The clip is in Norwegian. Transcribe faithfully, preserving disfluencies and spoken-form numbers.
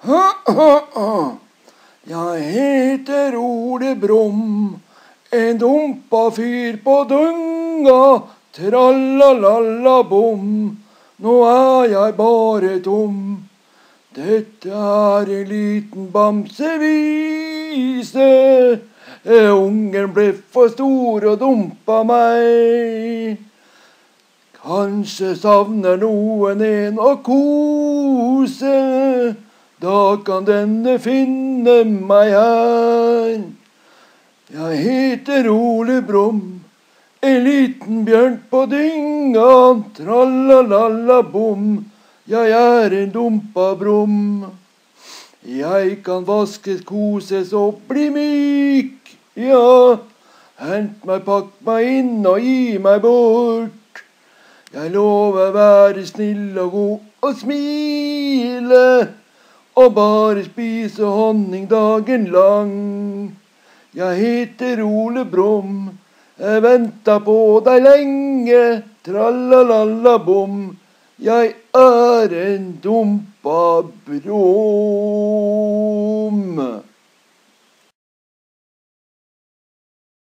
Jeg heter Ole Brumm, en dumpa fyr på dunga, trallalalla-bom, nå er jeg bare dum. Dette er en liten bamsevise, ungen ble for stor og dumpa meg. Kanskje savner noen en å kose, da kan denne finne meg her. Jeg heter Ole Brumm, en liten bjørn på dynga, trallalalla-bom, jeg er en dumpa Brumm. Jeg kan vaskes, koses og bli myk, ja, hent meg, pakk meg inn og gi meg bort. Jeg lover være snill og god og smile, og bare spise honning dagen lang. Jeg heter Ole Brumm, jeg ventet på deg lenge, trallalalla-bom, jeg er en dumpa Brumm.